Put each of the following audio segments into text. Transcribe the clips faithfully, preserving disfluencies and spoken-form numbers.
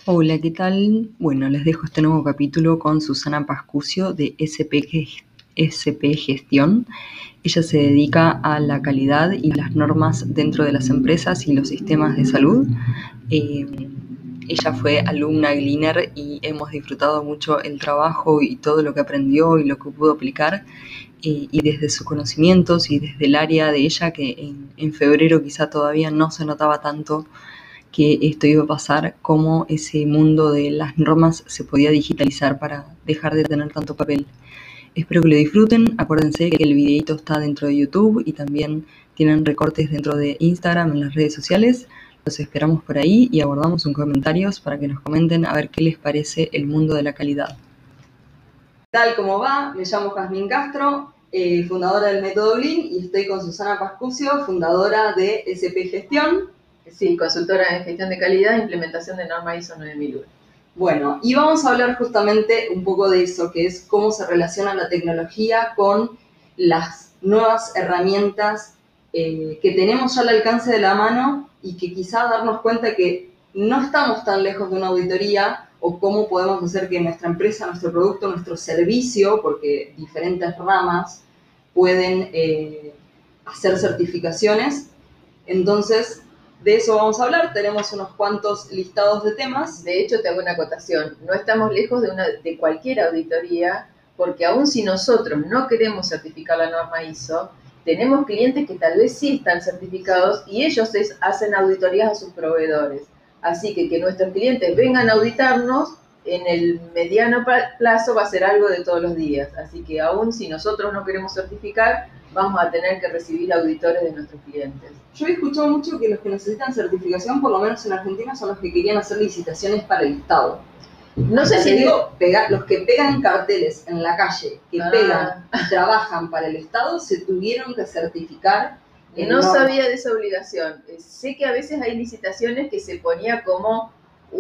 Hola, ¿qué tal? Bueno, les dejo este nuevo capítulo con Susana Pascucio de S P, S P Gestión. Ella se dedica a la calidad y las normas dentro de las empresas y los sistemas de salud. Eh, ella fue alumna Gleaner y hemos disfrutado mucho el trabajo y todo lo que aprendió y lo que pudo aplicar. Eh, y desde sus conocimientos y desde el área de ella, que en, en febrero quizá todavía no se notaba tanto que esto iba a pasar, cómo ese mundo de las normas se podía digitalizar para dejar de tener tanto papel. Espero que lo disfruten. Acuérdense que el videito está dentro de YouTube y también tienen recortes dentro de Instagram en las redes sociales. Los esperamos por ahí y aguardamos sus comentarios para que nos comenten a ver qué les parece el mundo de la calidad. ¿Qué tal? ¿Cómo va? Me llamo Jazmín Castro, eh, fundadora del Método Lean, y estoy con Susana Pascucio, fundadora de S P Gestión. Sí, consultora en gestión de calidad e implementación de norma I S O nueve mil uno. Bueno, y vamos a hablar justamente un poco de eso, que es cómo se relaciona la tecnología con las nuevas herramientas eh, que tenemos ya al alcance de la mano y que quizá darnos cuenta que no estamos tan lejos de una auditoría, o cómo podemos hacer que nuestra empresa, nuestro producto, nuestro servicio, porque diferentes ramas pueden eh, hacer certificaciones. Entonces, de eso vamos a hablar. Tenemos unos cuantos listados de temas. De hecho, te hago una acotación. No estamos lejos de, una, de cualquier auditoría, porque aun si nosotros no queremos certificar la norma I S O, tenemos clientes que tal vez sí están certificados y ellos es, hacen auditorías a sus proveedores. Así que que nuestros clientes vengan a auditarnos, en el mediano plazo va a ser algo de todos los días. Así que aun si nosotros no queremos certificar, vamos a tener que recibir auditores de nuestros clientes. Yo he escuchado mucho que los que necesitan certificación, por lo menos en Argentina, son los que querían hacer licitaciones para el Estado. No sé si digo, pega, los que pegan carteles en la calle, que ah. pegan y trabajan para el Estado, se tuvieron que certificar. No sabía de esa obligación. Sé que a veces hay licitaciones que se ponía como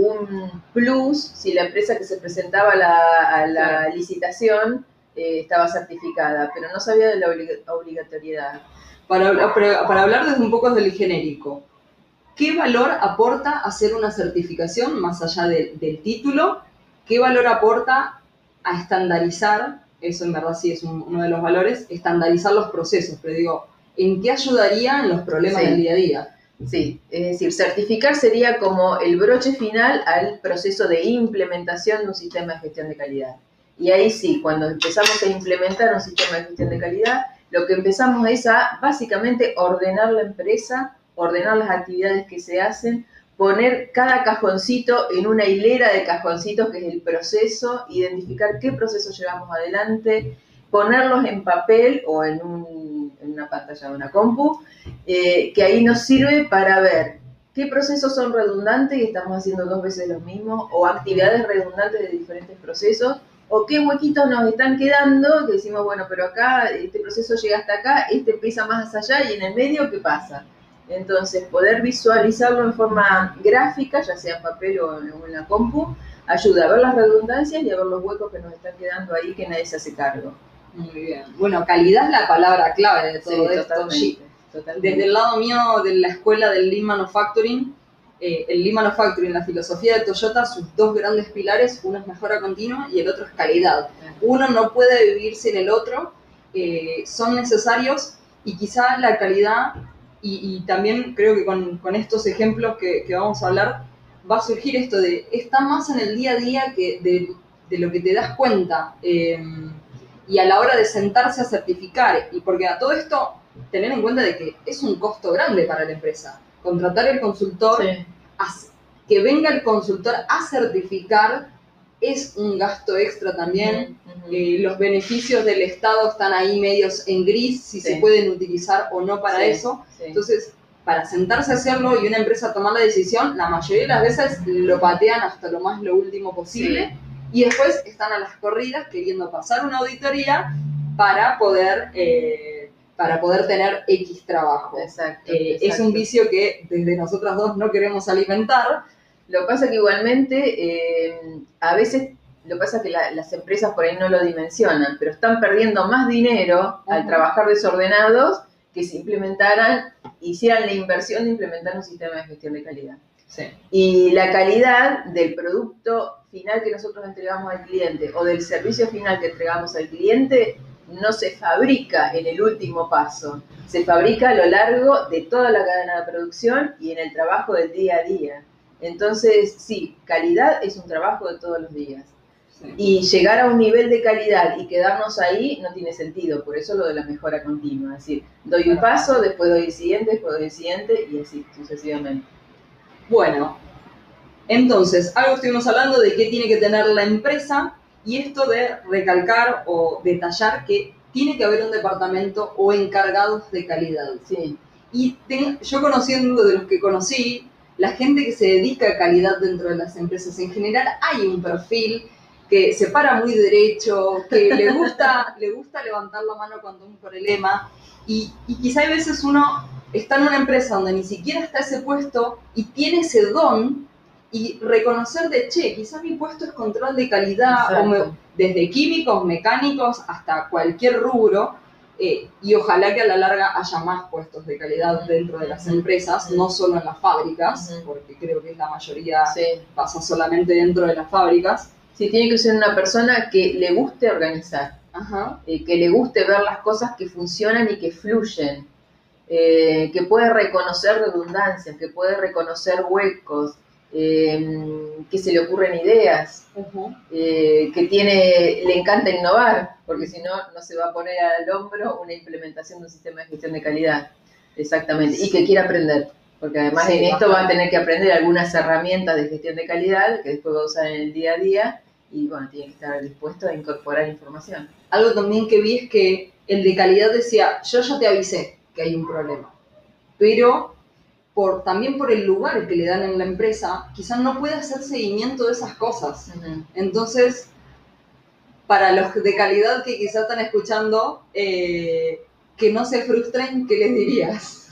un plus si la empresa que se presentaba a la, a la claro. licitación eh, estaba certificada, pero no sabía de la oblig- obligatoriedad. Para, para, para hablar desde un poco del genérico, ¿qué valor aporta hacer una certificación más allá de, del título? ¿Qué valor aporta a estandarizar? Eso en verdad sí es un, uno de los valores, estandarizar los procesos, pero digo, ¿en qué ayudaría en los problemas sí. del día a día? Sí, es decir, certificar sería como el broche final al proceso de implementación de un sistema de gestión de calidad. Y ahí sí, cuando empezamos a implementar un sistema de gestión de calidad, lo que empezamos es a básicamente ordenar la empresa, ordenar las actividades que se hacen, poner cada cajoncito en una hilera de cajoncitos que es el proceso, identificar qué proceso llevamos adelante, ponerlos en papel o en, un, en una pantalla de una compu, eh, que ahí nos sirve para ver qué procesos son redundantes y estamos haciendo dos veces lo mismo, o actividades redundantes de diferentes procesos, o qué huequitos nos están quedando, que decimos, bueno, pero acá este proceso llega hasta acá, este empieza más allá y en el medio, ¿qué pasa? Entonces, poder visualizarlo en forma gráfica, ya sea en papel o en la compu, ayuda a ver las redundancias y a ver los huecos que nos están quedando ahí que nadie se hace cargo. Muy bien. Bueno, calidad es la palabra clave de todo sí, esto. Totalmente, totalmente. Desde el lado mío de la escuela del Lean Manufacturing, eh, el Lean Manufacturing, la filosofía de Toyota, sus dos grandes pilares, uno es mejora continua y el otro es calidad. Uno no puede vivir sin el otro, eh, son necesarios, y quizá la calidad, y, y también creo que con, con estos ejemplos que, que vamos a hablar, va a surgir esto de, está más en el día a día que de, de lo que te das cuenta, eh, y a la hora de sentarse a certificar, y porque a todo esto, tener en cuenta de que es un costo grande para la empresa. Contratar el consultor, sí. a, que venga el consultor a certificar, es un gasto extra también. Uh-huh, uh-huh. Eh, los beneficios del Estado están ahí medios en gris, si sí. se pueden utilizar o no para sí, eso. Sí. Entonces, para sentarse a hacerlo y una empresa tomar la decisión, la mayoría de las veces lo patean hasta lo más lo último posible. Sí. Y después están a las corridas queriendo pasar una auditoría para poder, eh, para poder tener X trabajo. Exacto, eh, exacto. Es un vicio que desde nosotras dos no queremos alimentar. Lo que pasa es que igualmente, eh, a veces, lo que pasa es que la, las empresas por ahí no lo dimensionan, pero están perdiendo más dinero uh-huh. al trabajar desordenados que si implementaran, hicieran la inversión de implementar un sistema de gestión de calidad. Sí. Y la calidad del producto final que nosotros entregamos al cliente o del servicio final que entregamos al cliente no se fabrica en el último paso, se fabrica a lo largo de toda la cadena de producción y en el trabajo del día a día. Entonces, sí, calidad es un trabajo de todos los días. Sí. Y llegar a un nivel de calidad y quedarnos ahí no tiene sentido, por eso lo de la mejora continua. Es decir, doy un paso, después doy el siguiente, después doy el siguiente y así sucesivamente. Bueno, entonces, algo estuvimos hablando de qué tiene que tener la empresa y esto de recalcar o detallar que tiene que haber un departamento o encargados de calidad. Sí. Y ten, yo conociendo de los que conocí, la gente que se dedica a calidad dentro de las empresas en general, hay un perfil que se para muy derecho, que le gusta, le gusta levantar la mano cuando hay un problema y, y quizá hay veces uno está en una empresa donde ni siquiera está ese puesto y tiene ese don y reconocer de, che, quizás mi puesto es control de calidad, o me, desde químicos, mecánicos, hasta cualquier rubro, eh, y ojalá que a la larga haya más puestos de calidad dentro de las empresas, no solo en las fábricas, uh-huh. porque creo que la mayoría sí. pasa solamente dentro de las fábricas. Sí, tiene que ser una persona que le guste organizar, uh-huh. eh, que le guste ver las cosas que funcionan y que fluyen, eh, que puede reconocer redundancias, que puede reconocer huecos, Eh, que se le ocurren ideas, uh-huh. eh, que tiene, le encanta innovar, porque si no, no se va a poner al hombro una implementación de un sistema de gestión de calidad. Exactamente, sí. Y que quiera aprender, porque además sí, en esto va a tener que aprender algunas herramientas de gestión de calidad que después va a usar en el día a día y bueno, tiene que estar dispuesto a incorporar información. Algo también que vi es que el de calidad decía, yo ya te avisé que hay un problema, pero Por, también por el lugar que le dan en la empresa, quizás no puede hacer seguimiento de esas cosas. Uh-huh. Entonces, para los de calidad que quizás están escuchando, eh, que no se frustren, ¿qué les dirías?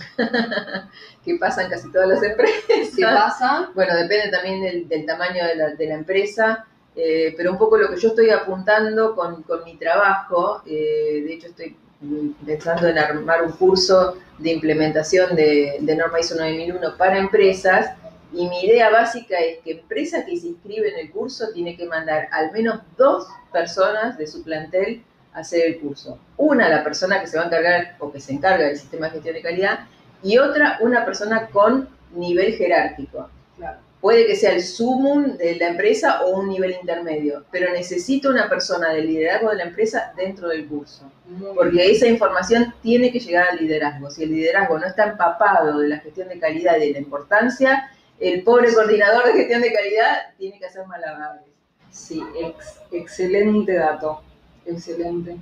¿Qué pasa en casi todas las empresas? ¿Qué pasa? Bueno, depende también del, del tamaño de la, de la empresa, eh, pero un poco lo que yo estoy apuntando con, con mi trabajo, eh, de hecho estoy pensando en armar un curso de implementación de, de norma I S O nueve mil uno para empresas, y mi idea básica es que empresa que se inscribe en el curso tiene que mandar al menos dos personas de su plantel a hacer el curso. Una, la persona que se va a encargar o que se encarga del sistema de gestión de calidad, y otra, una persona con nivel jerárquico. Claro. Puede que sea el sumum de la empresa o un nivel intermedio, pero necesito una persona del liderazgo de la empresa dentro del curso, porque esa información tiene que llegar al liderazgo. Si el liderazgo no está empapado de la gestión de calidad y de la importancia, el pobre coordinador de gestión de calidad tiene que hacer malabares. Sí, ex, excelente dato, excelente.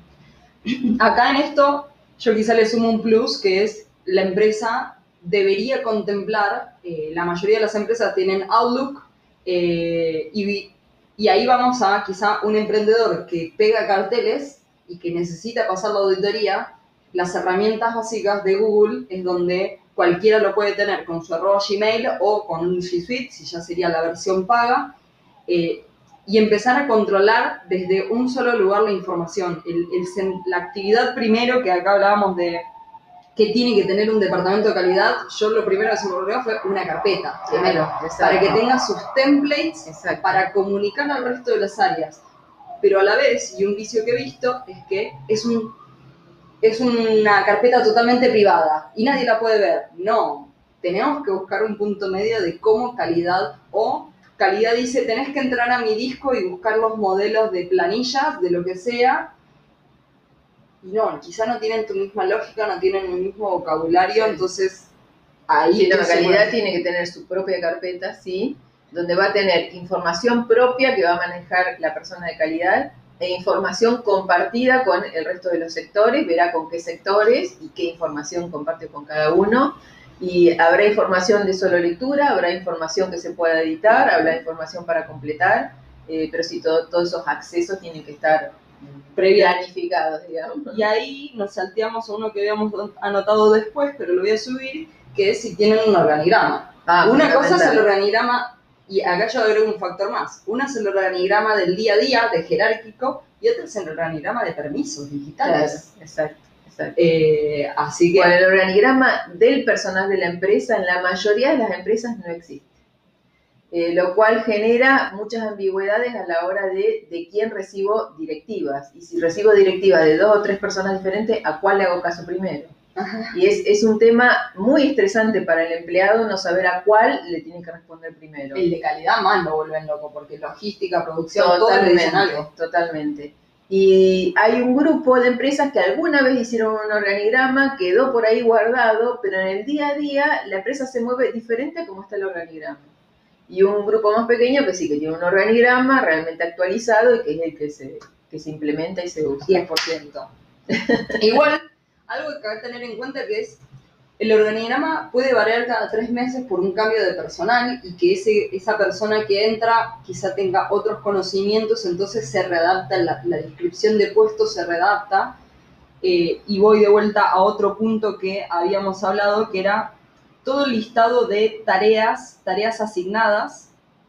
Acá en esto yo quizá le sumo un plus, que es la empresa debería contemplar, eh, la mayoría de las empresas tienen Outlook, eh, y, y ahí vamos a quizá un emprendedor que pega carteles y que necesita pasar la auditoría. Las herramientas básicas de Google es donde cualquiera lo puede tener con su arroba Gmail o con un G Suite, si ya sería la versión paga, eh, y empezar a controlar desde un solo lugar la información. El, el, la actividad primero, que acá hablábamos de que tiene que tener un departamento de calidad, yo lo primero que se me ocurrió fue una carpeta, primero, Exacto. para que tenga sus templates, Exacto. para comunicar al resto de las áreas. Pero a la vez, y un vicio que he visto, es que es, un, es una carpeta totalmente privada y nadie la puede ver. No, tenemos que buscar un punto medio de cómo calidad, o calidad dice, tenés que entrar a mi disco y buscar los modelos de planillas, de lo que sea. Y no, quizá no tienen tu misma lógica, no tienen el mismo vocabulario, entonces ahí... Sí, la calidad tiene que tener su propia carpeta, sí, donde va a tener información propia que va a manejar la persona de calidad e información compartida con el resto de los sectores, verá con qué sectores y qué información comparte con cada uno, y habrá información de solo lectura, habrá información que se pueda editar, habrá información para completar, eh, pero sí, todo, todos esos accesos tienen que estar planificados, digamos. Y ahí nos salteamos a uno que habíamos anotado después, pero lo voy a subir, que es si tienen un organigrama. Ah, una cosa es el organigrama, y acá yo agrego un factor más. Una es el organigrama del día a día, de jerárquico, y otra es el organigrama de permisos digitales. Claro, exacto. exacto. Eh, así que... Bueno, el organigrama del personal de la empresa, en la mayoría de las empresas no existe. Eh, lo cual genera muchas ambigüedades a la hora de, de quién recibo directivas. Y si recibo directivas de dos o tres personas diferentes, ¿a cuál le hago caso primero? Ajá. Y es, es un tema muy estresante para el empleado no saber a cuál le tiene que responder primero. El de calidad más lo vuelven loco, porque logística, producción, totalmente, todo le dicen algo. Totalmente. Y hay un grupo de empresas que alguna vez hicieron un organigrama, quedó por ahí guardado, pero en el día a día la empresa se mueve diferente a cómo está el organigrama. Y un grupo más pequeño que sí, que tiene un organigrama realmente actualizado y que es el que se, que se implementa y se usa. diez por ciento. Igual, algo que hay que tener en cuenta que es, el organigrama puede variar cada tres meses por un cambio de personal y que ese, esa persona que entra quizá tenga otros conocimientos, entonces se readapta, la, la descripción de puestos se readapta. Eh, y voy de vuelta a otro punto que habíamos hablado, que era todo el listado de tareas, tareas asignadas.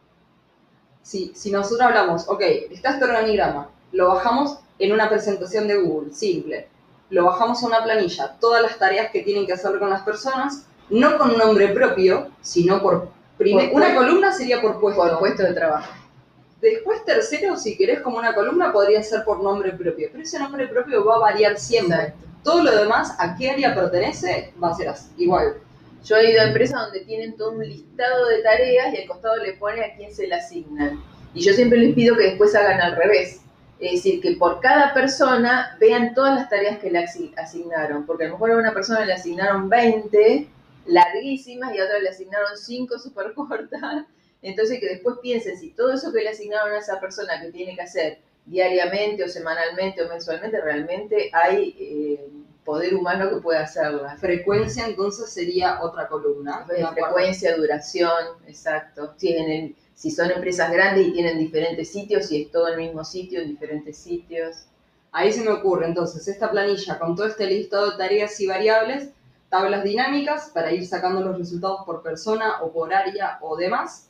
Si, si nosotros hablamos, ok, está este organigrama, lo bajamos en una presentación de Google, simple. Lo bajamos a una planilla, todas las tareas que tienen que hacer con las personas, no con nombre propio, sino por... Primer, por una columna sería por puesto. Por puesto de trabajo. Después, tercero, si querés como una columna, podría ser por nombre propio. Pero ese nombre propio va a variar siempre. Exacto. Todo lo demás, a qué área pertenece, va a ser así, igual. Yo he ido a empresas donde tienen todo un listado de tareas y al costado le pone a quién se le asignan. Y yo siempre les pido que después hagan al revés. Es decir, que por cada persona vean todas las tareas que le asignaron. Porque a lo mejor a una persona le asignaron veinte larguísimas y a otra le asignaron cinco súper cortas. Entonces que después piensen si todo eso que le asignaron a esa persona que tiene que hacer diariamente o semanalmente o mensualmente, realmente hay eh, poder humano que pueda hacerla. Frecuencia entonces sería otra columna. Frecuencia, duración, exacto. Sí, en el, si son empresas grandes y tienen diferentes sitios, si es todo el mismo sitio en diferentes sitios. Ahí se me ocurre entonces esta planilla con todo este listado de tareas y variables, tablas dinámicas para ir sacando los resultados por persona o por área o demás.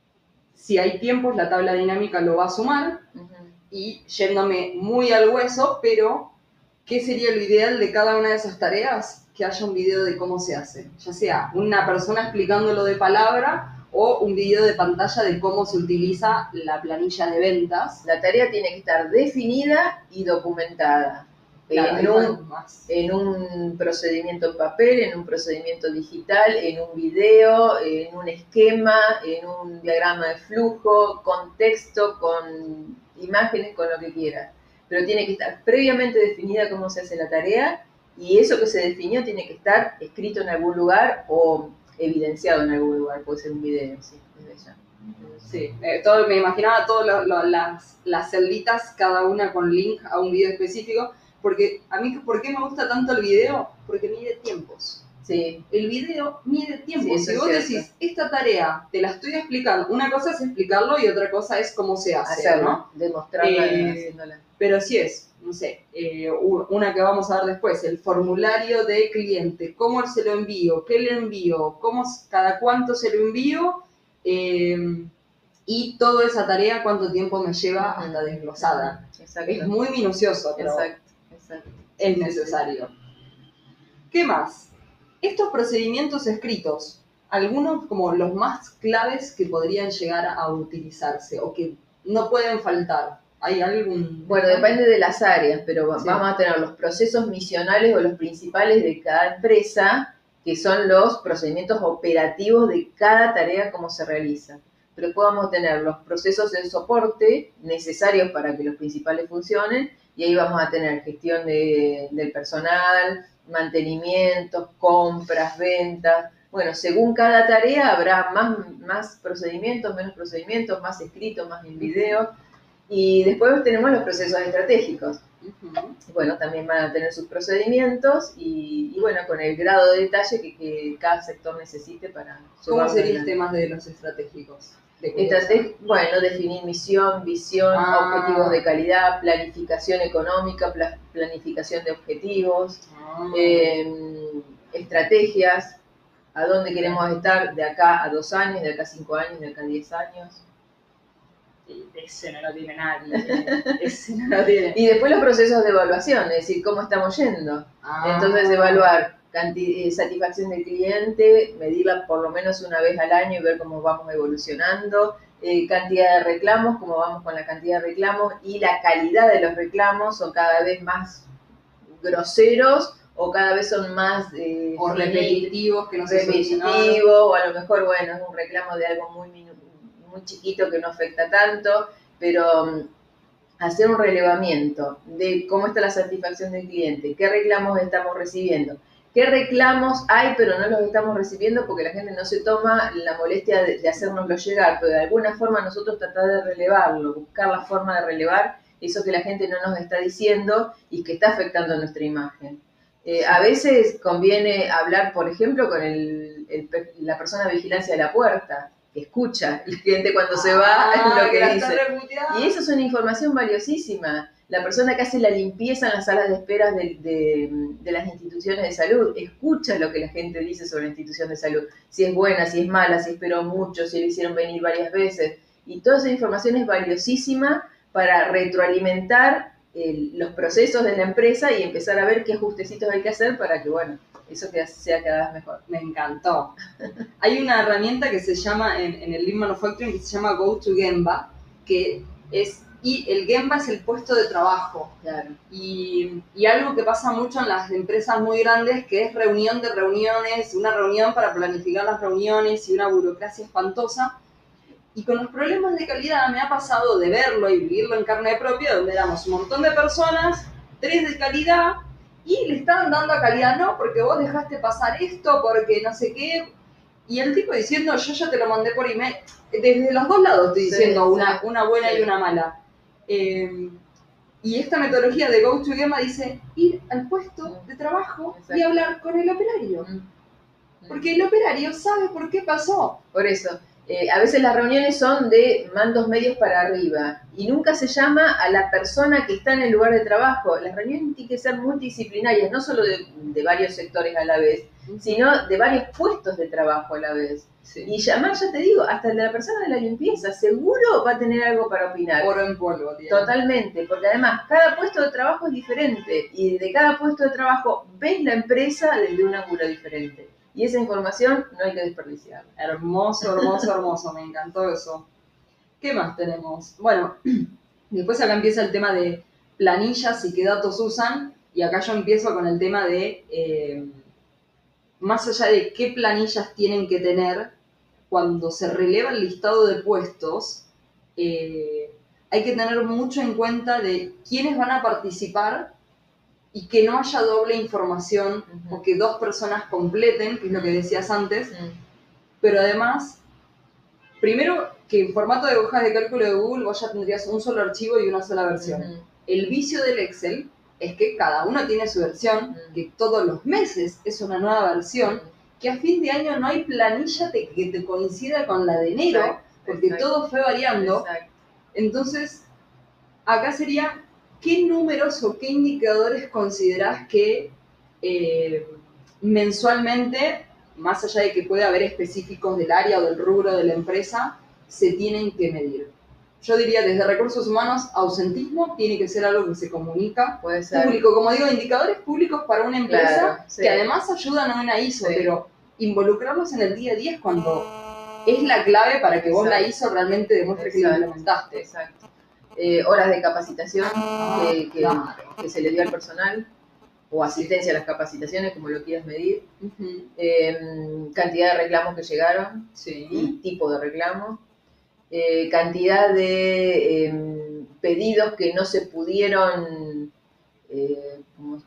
Si hay tiempos, la tabla dinámica lo va a sumar. Uh-huh. Y yéndome muy al hueso, pero ¿qué sería lo ideal de cada una de esas tareas? Que haya un video de cómo se hace. Ya sea una persona explicándolo de palabra o un video de pantalla de cómo se utiliza la planilla de ventas. La tarea tiene que estar definida y documentada. Claro, en, un, en un procedimiento en papel, en un procedimiento digital, en un video, en un esquema, en un diagrama de flujo, con texto, con imágenes, con lo que quieras. Pero tiene que estar previamente definida cómo se hace la tarea y eso que se definió tiene que estar escrito en algún lugar o evidenciado en algún lugar, puede ser un video, sí, desde ya. Sí, eh, todo, me imaginaba todas las, las celditas, cada una con link a un video específico. Porque a mí, ¿por qué me gusta tanto el video? Porque mide tiempos. Sí. El video mide tiempos. Sí, si vos decís, esta tarea te la estoy explicando, una cosa es explicarlo y otra cosa es cómo se hace, hacerlo, ¿no? Demostrarla eh, haciéndola. Pero sí es, no sé, eh, una que vamos a ver después, el formulario de cliente, cómo se lo envío, qué le envío, cómo, cada cuánto se lo envío, eh, y toda esa tarea cuánto tiempo me lleva hasta desglosada. Exacto. Es muy minucioso, pero... Exacto. Exacto. Es necesario. ¿Qué más? Estos procedimientos escritos, algunos como los más claves que podrían llegar a utilizarse o que no pueden faltar. ¿Hay algún...? Bueno, depende de las áreas, pero sí. Vamos a tener los procesos misionales o los principales de cada empresa, que son los procedimientos operativos de cada tarea como se realiza. Pero después vamos a tener los procesos de soporte necesarios para que los principales funcionen, y ahí vamos a tener gestión de, del personal, mantenimientos, compras, ventas. Bueno, según cada tarea habrá más, más procedimientos, menos procedimientos, más escritos, más en video. Y después tenemos los procesos estratégicos. Uh-huh. Bueno, también van a tener sus procedimientos y, y bueno, con el grado de detalle que, que cada sector necesite para... ¿Cómo sería el tema de los estratégicos? Estrateg- bueno, definir misión, visión, ah. objetivos de calidad, planificación económica, pla- planificación de objetivos, ah. eh, estrategias, a dónde queremos estar de acá a dos años, de acá a cinco años, de acá a diez años. Ese no lo tiene nadie. Ese no lo tiene. Y después los procesos de evaluación, es decir, cómo estamos yendo. Ah. Entonces, evaluar Canti- eh, satisfacción del cliente, medirla por lo menos una vez al año y ver cómo vamos evolucionando. Eh, cantidad de reclamos, cómo vamos con la cantidad de reclamos y la calidad de los reclamos, son cada vez más groseros o cada vez son más eh, O repetitivos que no se solucionaron. repetitivos, o a lo mejor, bueno, es un reclamo de algo muy, minu- muy chiquito que no afecta tanto, pero um, hacer un relevamiento de cómo está la satisfacción del cliente, qué reclamos estamos recibiendo, qué reclamos hay pero no los estamos recibiendo porque la gente no se toma la molestia de, de hacérnoslo llegar, pero de alguna forma nosotros tratar de relevarlo, buscar la forma de relevar eso que la gente no nos está diciendo y que está afectando nuestra imagen. Eh, a veces conviene hablar, por ejemplo, con el, el, la persona de vigilancia de la puerta, que escucha el cliente cuando se va, Ah, lo que la dice. está reputeada. Y eso es una información valiosísima. La persona que hace la limpieza en las salas de espera de, de, de las instituciones de salud, escucha lo que la gente dice sobre la institución de salud. Si es buena, si es mala, si esperó mucho, si le hicieron venir varias veces. Y toda esa información es valiosísima para retroalimentar el, los procesos de la empresa y empezar a ver qué ajustecitos hay que hacer para que, bueno, eso sea cada vez mejor. Me encantó. Hay una herramienta que se llama, en, en el Lean Manufacturing, que se llama Go to Gemba, que es, y el Gemba es el puesto de trabajo. Claro. Y, y algo que pasa mucho en las empresas muy grandes, que es reunión de reuniones, una reunión para planificar las reuniones y una burocracia espantosa. Y con los problemas de calidad me ha pasado de verlo y vivirlo en carne propia, donde éramos un montón de personas, tres de calidad, y le estaban dando a calidad, no, porque vos dejaste pasar esto, porque no sé qué. Y el tipo diciendo, yo ya te lo mandé por email. Desde los dos lados estoy diciendo, sí, una, sí, una buena sí. y una mala. Eh, y esta metodología de Go to Gemma dice ir al puesto de trabajo Exacto. y hablar con el operario. Mm. Porque el operario sabe por qué pasó. Por eso, eh, a veces las reuniones son de mandos medios para arriba y nunca se llama a la persona que está en el lugar de trabajo. Las reuniones tienen que ser multidisciplinarias, no solo de, de varios sectores a la vez, sino de varios puestos de trabajo a la vez. Sí. Y llamar, ya te digo, hasta el de la persona de la limpieza, seguro va a tener algo para opinar. Oro en polvo, tío. Totalmente, porque además cada puesto de trabajo es diferente y de cada puesto de trabajo ves la empresa desde un ángulo diferente. Y esa información no hay que desperdiciarla. Hermoso, hermoso, hermoso. Me encantó eso. ¿Qué más tenemos? Bueno, después acá empieza el tema de planillas y qué datos usan. Y acá yo empiezo con el tema de, eh, más allá de qué planillas tienen que tener, cuando se releva el listado de puestos, eh, hay que tener mucho en cuenta de quiénes van a participar y que no haya doble información, Uh-huh. o que dos personas completen, que es lo que decías antes, Mm. pero además, primero, que en formato de hojas de cálculo de Google vos ya tendrías un solo archivo y una sola versión. Uh-huh. El vicio del Excel es que cada uno tiene su versión, Uh-huh. que todos los meses es una nueva versión, Uh-huh. que a fin de año no hay planilla de, que te coincida con la de enero, Exacto, porque exacto. todo fue variando. Exacto. Entonces, acá sería, ¿qué números o qué indicadores considerás que eh, mensualmente, más allá de que puede haber específicos del área o del rubro de la empresa, se tienen que medir? Yo diría, desde recursos humanos, ausentismo tiene que ser algo que se comunica. Puede ser. Público, como digo, indicadores públicos para una empresa, Claro, sí. que además ayudan a una I S O, Sí. pero involucrarlos en el día a día es cuando es la clave para que vos Exacto. la I S O realmente demuestre que la Exacto. implementaste. Exacto. Eh, horas de capacitación que, que, Claro. que se le dio al personal, o asistencia a las capacitaciones, como lo quieras medir. Ujú. Eh, cantidad de reclamos que llegaron Sí. y tipo de reclamo. Eh, cantidad de eh, pedidos que no se pudieron eh, ¿cómo?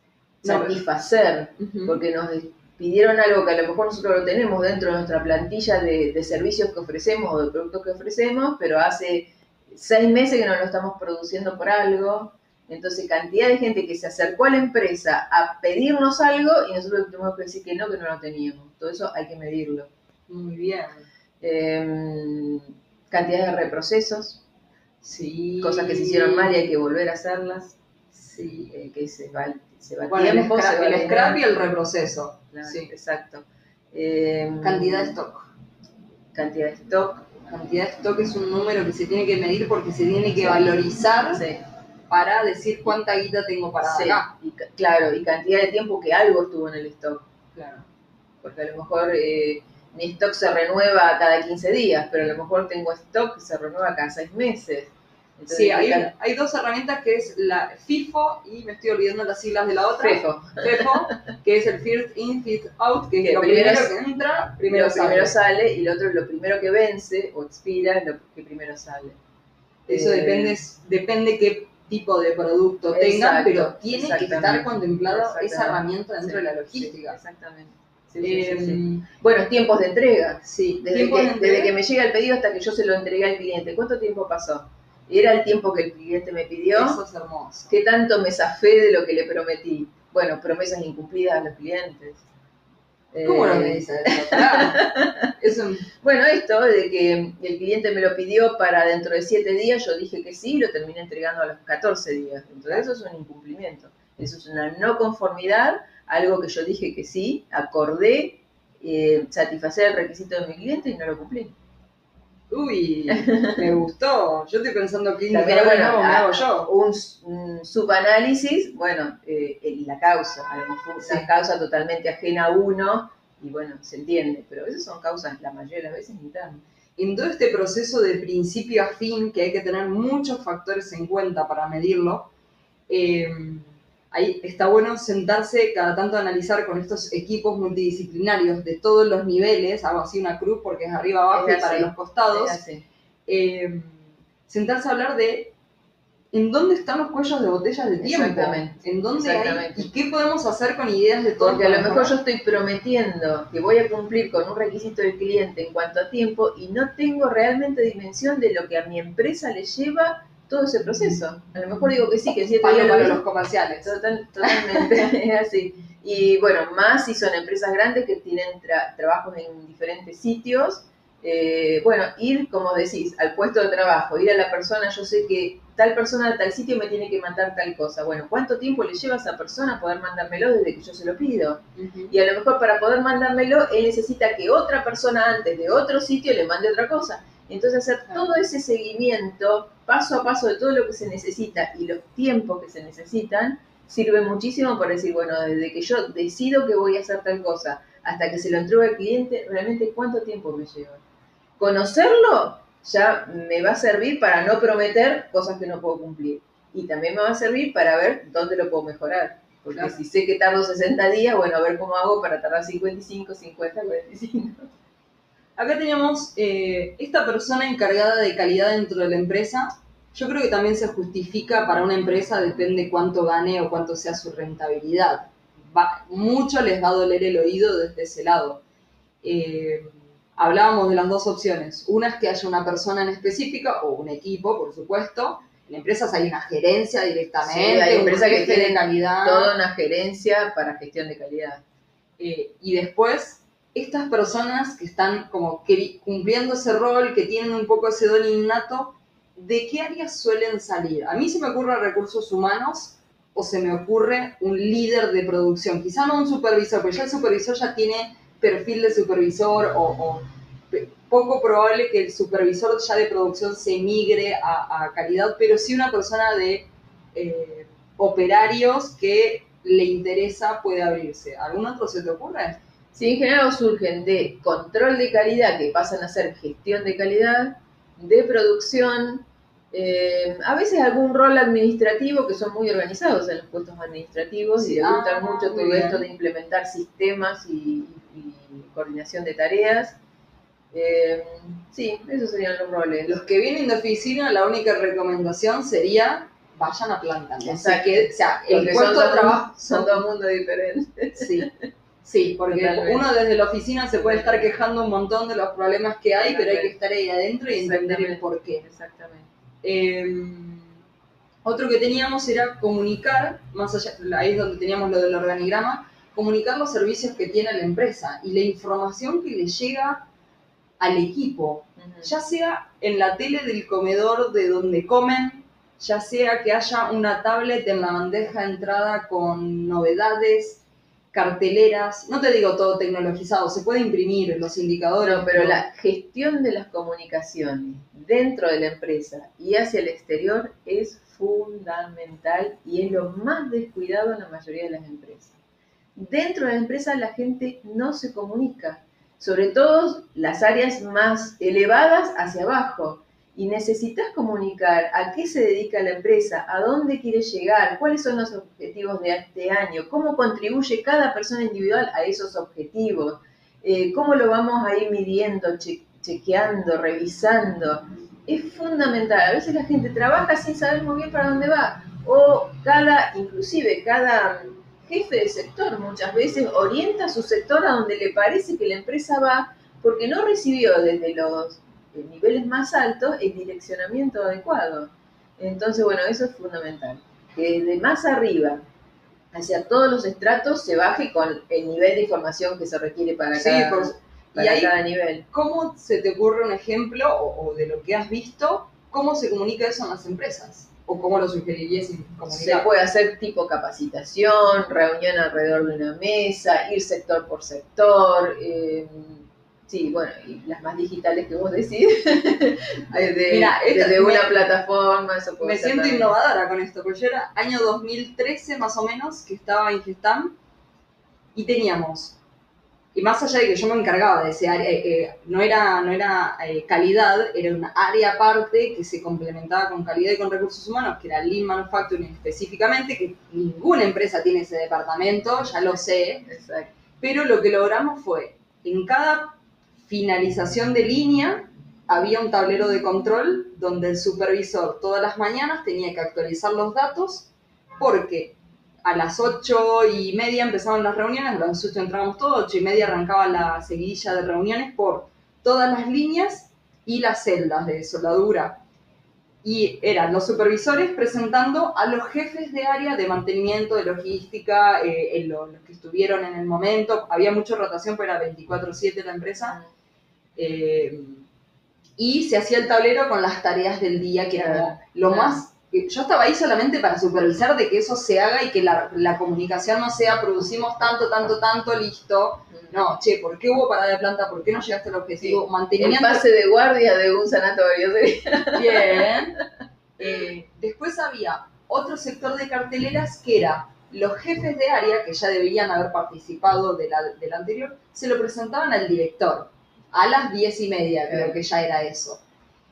satisfacer, Ujú. porque nos pidieron algo que a lo mejor nosotros lo tenemos dentro de nuestra plantilla de, de servicios que ofrecemos o de productos que ofrecemos, pero hace seis meses que no lo estamos produciendo por algo. Entonces, cantidad de gente que se acercó a la empresa a pedirnos algo y nosotros tuvimos que decir que no, que no lo teníamos. Todo eso hay que medirlo. Muy bien. Eh, cantidad de reprocesos, Sí. cosas que se hicieron mal y hay que volver a hacerlas. Sí. Eh, que se va, se va Bueno, tiempo, el scrap, se va el scrap y dinero. el reproceso. Claro, Sí. exacto. Eh, Cantidad de stock. Cantidad de stock. Cantidad de stock es un número que se tiene que medir porque se tiene que valorizar Sí. para decir cuánta guita tengo parada Sí, acá. y, claro, y cantidad de tiempo que algo estuvo en el stock. Claro. Porque a lo mejor eh, mi stock se renueva cada quince días, pero a lo mejor tengo stock que se renueva cada seis meses. Entonces, Sí, hay, tal... hay dos herramientas que es la FIFO y me estoy olvidando las siglas de la otra. FEFO. FEFO, que es el First In, First Out, que es Que lo primero primero es- que entra, primero Lo sale. primero sale y lo otro, lo primero que vence o expira, es lo que primero sale. Eso Eh, depende, depende qué tipo de producto tengan, exacto, pero tiene que estar exactamente, contemplada esa exactamente. herramienta dentro Sí, de la sí, logística. exactamente. Sí, sí, sí, sí. Em, Bueno, tiempos de entrega. Sí, Desde tiempos que, de entrega. desde que me llega el pedido hasta que yo se lo entregué al cliente, ¿cuánto tiempo pasó? Era el tiempo que el cliente me pidió. Eso es hermoso. ¿Qué tanto me zafé de lo que le prometí? Bueno, promesas incumplidas a los clientes. ¿Cómo Eh, no me dice eso? Pará. Es un... Bueno, esto de que el cliente me lo pidió para dentro de siete días, yo dije que sí y lo terminé entregando a los catorce días. Entonces eso es un incumplimiento. Eso es una no conformidad, algo que yo dije que sí, acordé eh, satisfacer el requisito de mi cliente y no lo cumplí. Uy, me gustó. Yo estoy pensando que También, indicador bueno, nuevo me a- hago yo. un, un subanálisis, bueno, eh, en la causa, a lo mejor una Sí. causa totalmente ajena a uno, y bueno, se entiende, pero esas son causas la mayoría de las veces internas. En todo este proceso de principio a fin, que hay que tener muchos factores en cuenta para medirlo, eh, ahí está bueno sentarse cada tanto a analizar con estos equipos multidisciplinarios de todos los niveles, hago así una cruz porque es arriba, abajo Es y para así, los costados, es así. eh, sentarse a hablar de en dónde están los cuellos de botellas de tiempo, Exactamente, en dónde hay exactamente. y qué podemos hacer con ideas de todo. Porque a lo mejor yo estoy prometiendo que voy a cumplir con un requisito del cliente en cuanto a tiempo y no tengo realmente dimensión de lo que a mi empresa le lleva todo ese proceso. A lo mejor digo que sí, que siete Palo días para lo los hice. comerciales. Total, totalmente, es así. Y bueno, más si son empresas grandes que tienen tra- trabajos en diferentes sitios. Eh, bueno, ir, como decís, al puesto de trabajo, ir a la persona, yo sé que tal persona a tal sitio me tiene que mandar tal cosa. Bueno, ¿cuánto tiempo le lleva a esa persona a poder mandármelo desde que yo se lo pido? Uh-huh. Y a lo mejor para poder mandármelo, él necesita que otra persona antes de otro sitio le mande otra cosa. Entonces hacer todo ese seguimiento, paso a paso de todo lo que se necesita y los tiempos que se necesitan, sirve muchísimo para decir, bueno, desde que yo decido que voy a hacer tal cosa hasta que se lo entrego al cliente, realmente cuánto tiempo me lleva. Conocerlo ya me va a servir para no prometer cosas que no puedo cumplir. Y también me va a servir para ver dónde lo puedo mejorar. Porque claro, si sé que tardo sesenta días, bueno, a ver cómo hago para tardar cincuenta y cinco, cincuenta, cuarenta y cinco. Acá teníamos eh, esta persona encargada de calidad dentro de la empresa. Yo creo que también se justifica para una empresa, depende cuánto gane o cuánto sea su rentabilidad. Va, mucho les va a doler el oído desde ese lado. Eh, hablábamos de las dos opciones. Una es que haya una persona en específica o un equipo, por supuesto. En empresas hay una gerencia directamente, sí, hay empresas que tienen de calidad, toda una gerencia para gestión de calidad. Eh, y después, estas personas que están como que, cumpliendo ese rol, que tienen un poco ese don innato, ¿de qué áreas suelen salir? A mí se me ocurre recursos humanos o se me ocurre un líder de producción. Quizá no un supervisor, pero ya el supervisor ya tiene perfil de supervisor o, o poco probable que el supervisor ya de producción se migre a, a calidad, pero sí una persona de eh, operarios que le interesa puede abrirse. ¿Algún otro se te ocurre? Sí, en general surgen de control de calidad que pasan a ser gestión de calidad, de producción, eh, a veces algún rol administrativo que son muy organizados en los puestos administrativos sí, y les gusta ah, mucho todo bien. Esto de implementar sistemas y, y coordinación de tareas. Eh, sí, esos serían los roles. Los que vienen de oficina, la única recomendación sería vayan a planta. ¿No? Exacto. Que, o sea, el porque puesto son de trabajo son dos mundos diferentes. Sí, sí, porque totalmente. Uno desde la oficina se puede estar quejando un montón de los problemas que hay, pero hay que estar ahí adentro y entender el porqué. Exactamente. Eh, otro que teníamos era comunicar, más allá, ahí es donde teníamos lo del organigrama, comunicar los servicios que tiene la empresa y la información que le llega al equipo, uh-huh. ya sea en la tele del comedor de donde comen, ya sea que haya una tablet en la bandeja de entrada con novedades, carteleras, no te digo todo tecnologizado, se puede imprimir los indicadores. No, pero ¿no? La gestión de las comunicaciones dentro de la empresa y hacia el exterior es fundamental y es lo más descuidado en la mayoría de las empresas. Dentro de la empresa la gente no se comunica, sobre todo las áreas más elevadas hacia abajo. Y necesitas comunicar a qué se dedica la empresa, a dónde quiere llegar, cuáles son los objetivos de este año, cómo contribuye cada persona individual a esos objetivos, eh, cómo lo vamos a ir midiendo, che chequeando, revisando. Es fundamental. A veces la gente trabaja sin saber muy bien para dónde va, o cada, inclusive cada jefe de sector muchas veces orienta su sector a donde le parece que la empresa va, porque no recibió desde los de niveles más altos el direccionamiento adecuado. Entonces, bueno, eso es fundamental. Que de más arriba hacia todos los estratos se baje con el nivel de información que se requiere para, sí, cada, por, para y ahí, cada nivel. ¿Cómo se te ocurre un ejemplo o, o de lo que has visto, cómo se comunica eso en las empresas? ¿O cómo lo sugerirías comunicar? Se puede hacer tipo capacitación, reunión alrededor de una mesa, ir sector por sector, eh, sí, bueno, y las más digitales que vos decís, de, Mira, esta, desde una me, plataforma, eso puede Me ser siento también. innovadora con esto, porque yo era año dos mil trece más o menos, que estaba en Gestam, y teníamos, y más allá de que yo me encargaba de ese área, eh, eh, no era, no era eh, calidad, era una área aparte que se complementaba con calidad y con recursos humanos, que era Lean Manufacturing específicamente, que ninguna empresa tiene ese departamento, ya lo sé. Exacto. Pero lo que logramos fue, en cada finalización de línea, había un tablero de control donde el supervisor todas las mañanas tenía que actualizar los datos, porque a las ocho y media empezaban las reuniones, a las ocho entrábamos todos, ocho y media arrancaba la seguidilla de reuniones por todas las líneas y las celdas de soldadura. Y eran los supervisores presentando a los jefes de área de mantenimiento, de logística, eh, los, los que estuvieron en el momento. Había mucha rotación, pero era veinticuatro siete la empresa. Eh, y se hacía el tablero con las tareas del día, que era como lo más... Yo estaba ahí solamente para supervisar de que eso se haga y que la, la comunicación no sea producimos tanto, tanto, tanto, listo. No, che, ¿por qué hubo parada de planta? ¿Por qué no llegaste al objetivo? Sí. Mantenimiento... El pase de guardia de un sanatorio. ¿Sí? Bien. Eh, después había otro sector de carteleras que era los jefes de área, que ya deberían haber participado de la, del anterior, se lo presentaban al director a las diez y media, creo que ya era eso.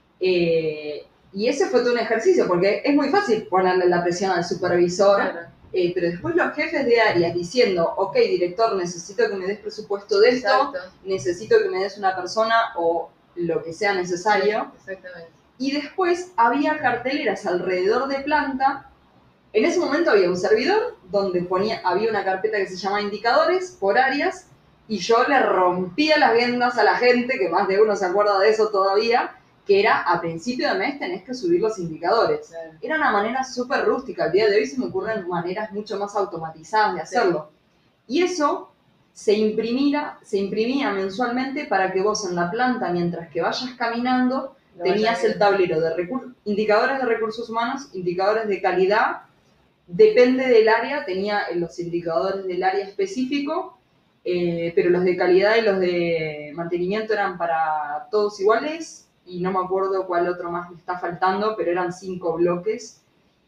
Eh, y ese fue todo un ejercicio, porque es muy fácil ponerle la presión al supervisor, claro. eh, pero después los jefes de áreas diciendo, ok, director, necesito que me des presupuesto de esto, exacto, necesito que me des una persona o lo que sea necesario. Sí, exactamente. Y después había carteleras alrededor de planta. En ese momento había un servidor donde ponía, había una carpeta que se llamaba indicadores por áreas, y yo le rompía las vendas a la gente, que más de uno se acuerda de eso todavía, que era a principio de mes tenés que subir los indicadores. Claro. Era una manera súper rústica. Al día de hoy se me ocurren maneras mucho más automatizadas de hacerlo. Sí. Y eso se imprimía, se imprimía mensualmente para que vos en la planta, mientras que vayas caminando, no tenías el tablero de indicadores de recursos humanos, indicadores de calidad, depende del área, tenía los indicadores del área específico, eh, pero los de calidad y los de mantenimiento eran para todos iguales, y no me acuerdo cuál otro más me está faltando, pero eran cinco bloques.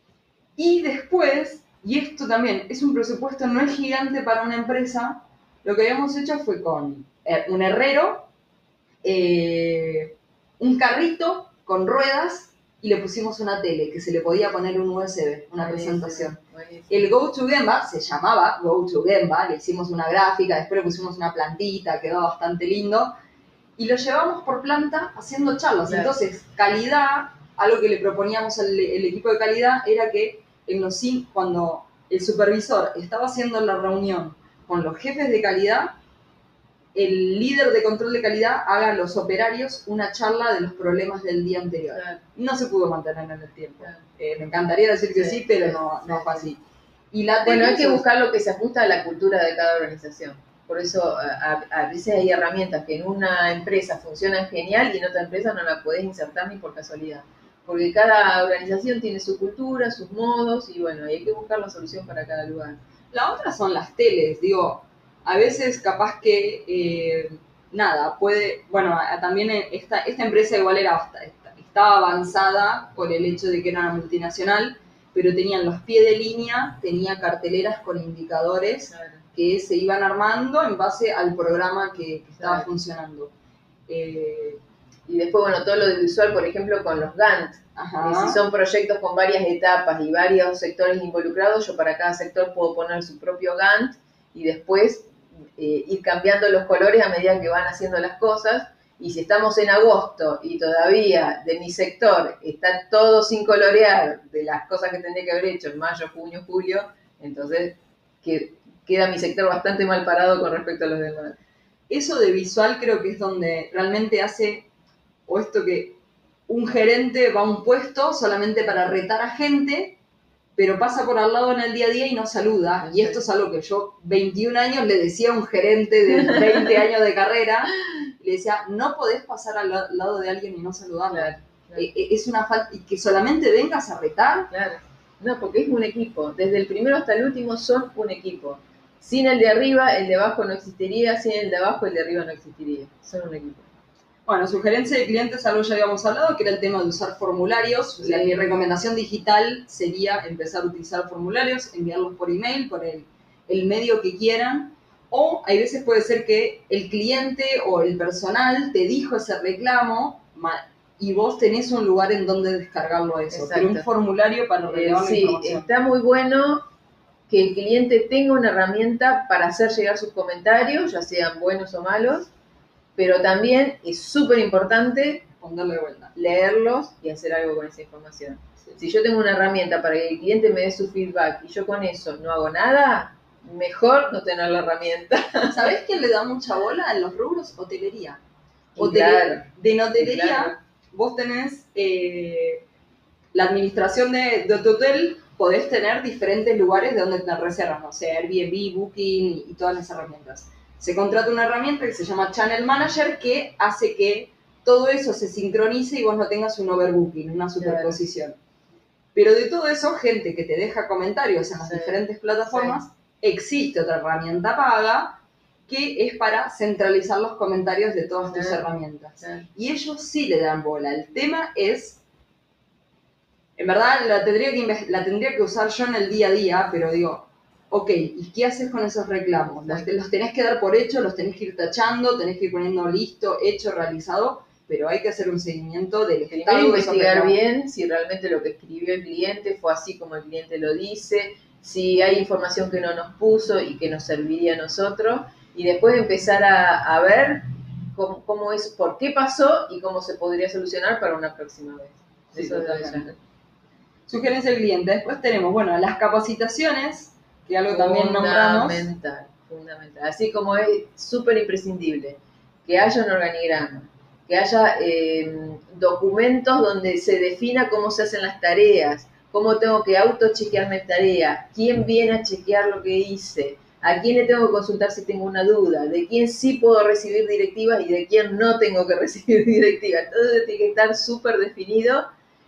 Y después, y esto también es un presupuesto, no es gigante para una empresa, lo que habíamos hecho fue con un herrero, eh, un carrito con ruedas, y le pusimos una tele que se le podía poner un U S B, una buenísimo, presentación. Buenísimo. El Go to Gemba se llamaba Go to Gemba, le hicimos una gráfica, después le pusimos una plantita, quedó bastante lindo, y lo llevamos por planta haciendo charlas. Claro. Entonces, calidad, algo que le proponíamos al el equipo de calidad era que en los, cuando el supervisor estaba haciendo la reunión con los jefes de calidad, el líder de control de calidad haga a los operarios una charla de los problemas del día anterior. Claro. No se pudo mantener en el tiempo. Claro. Eh, me encantaría decir que sí, sí pero sí, no, no sí, fue así. Y la bueno, hay que buscar lo que se ajusta a la cultura de cada organización. Por eso a, a veces hay herramientas que en una empresa funcionan genial y en otra empresa no la podés insertar ni por casualidad. Porque cada organización tiene su cultura, sus modos, y bueno, hay que buscar la solución para cada lugar. La otra son las teles, digo, a veces capaz que, eh, nada, puede, bueno, también esta, esta empresa igual era bastante, estaba avanzada por el hecho de que era una multinacional, pero tenían los pies de línea, tenía carteleras con indicadores Claro. que se iban armando en base al programa que, que estaba Claro. funcionando. Eh, Y después, bueno, todo lo de visual, por ejemplo, con los Gantt. ajá. Eh, si son proyectos con varias etapas y varios sectores involucrados, yo para cada sector puedo poner su propio Gantt y después eh, ir cambiando los colores a medida que van haciendo las cosas. Y si estamos en agosto y todavía de mi sector está todo sin colorear de las cosas que tendría que haber hecho en mayo, junio, julio, entonces que, queda mi sector bastante mal parado con respecto a los demás. Eso de visual creo que es donde realmente hace, o esto que un gerente va a un puesto solamente para retar a gente, pero pasa por al lado en el día a día y no saluda. Y esto es algo que yo, veintiún años, le decía a un gerente de veinte años de carrera, le decía, no podés pasar al lado de alguien y no saludarlo. Claro, claro. Es una falta, y que solamente vengas a retar. Claro. No, porque es un equipo. Desde el primero hasta el último son un equipo. Sin el de arriba, el de abajo no existiría. Sin el de abajo, el de arriba no existiría. Son un equipo. Bueno, sugerencia de clientes, algo ya habíamos hablado, que era el tema de usar formularios. Sí. La, mi recomendación digital sería empezar a utilizar formularios, enviarlos por email, por el, el medio que quieran. O hay veces puede ser que el cliente o el personal te dijo ese reclamo y vos tenés un lugar en donde descargarlo a eso. Exacto. Pero un formulario para rellevar eh, la sí, información. Está muy bueno que el cliente tenga una herramienta para hacer llegar sus comentarios, ya sean buenos o malos, pero también es súper importante Responderle de vuelta. Leerlos y hacer algo con esa información. Sí. Si yo tengo una herramienta para que el cliente me dé su feedback y yo con eso no hago nada, mejor no tener la herramienta. ¿Sabés quién le da mucha bola en los rubros? Hotelería. Y Hotele- claro, de en hotelería, claro. vos tenés eh, la administración de, de tu hotel, podés tener diferentes lugares de donde te reservas, no sé, Airbnb, Booking y todas las herramientas. Se contrata una herramienta que se llama Channel Manager que hace que todo eso se sincronice y vos no tengas un overbooking, una superposición. Claro. Pero de todo eso, gente que te deja comentarios en las Sí. diferentes plataformas, sí. Existe otra herramienta paga que es para centralizar los comentarios de todas tus sí. herramientas. Sí. Y ellos sí le dan bola. El tema es, en verdad la tendría, que, la tendría que usar yo en el día a día, pero digo, ok, ¿y qué haces con esos reclamos? Los, los tenés que dar por hecho, los tenés que ir tachando, tenés que ir poniendo listo, hecho, realizado, pero hay que hacer un seguimiento del estado de investigar bien si realmente lo que escribió el cliente fue así como el cliente lo dice, si hay información que no nos puso y que nos serviría a nosotros, y después empezar a, a ver cómo, cómo es, por qué pasó y cómo se podría solucionar para una próxima vez. Sí, eso es sugerencia del cliente. Después tenemos, bueno, las capacitaciones, que algo también nombramos. Fundamental, fundamental. Así como es súper imprescindible que haya un organigrama, que haya eh, documentos donde se defina cómo se hacen las tareas, cómo tengo que autochequearme tarea, quién viene a chequear lo que hice, a quién le tengo que consultar si tengo una duda, de quién sí puedo recibir directivas y de quién no tengo que recibir directivas. Todo tiene que estar súper definido.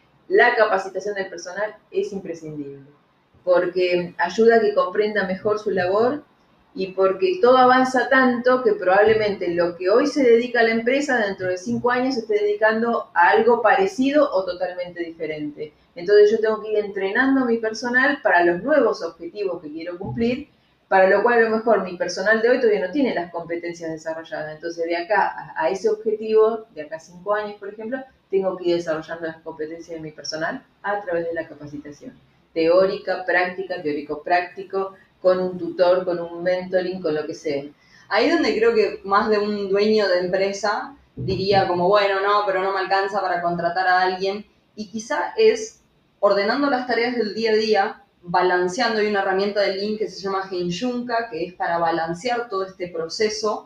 La capacitación del personal es imprescindible, porque ayuda a que comprenda mejor su labor y porque todo avanza tanto que probablemente lo que hoy se dedica a la empresa dentro de cinco años se esté dedicando a algo parecido o totalmente diferente. Entonces yo tengo que ir entrenando a mi personal para los nuevos objetivos que quiero cumplir, para lo cual a lo mejor mi personal de hoy todavía no tiene las competencias desarrolladas. Entonces de acá a ese objetivo, de acá a cinco años por ejemplo, tengo que ir desarrollando las competencias de mi personal a través de la capacitación. Teórica, práctica, teórico-práctico, con un tutor, con un mentoring, con lo que sea. Ahí es donde creo que más de un dueño de empresa diría como, bueno, no, pero no me alcanza para contratar a alguien. Y quizá es ordenando las tareas del día a día, balanceando. Hay una herramienta de Lean que se llama Genjunka, que es para balancear todo este proceso.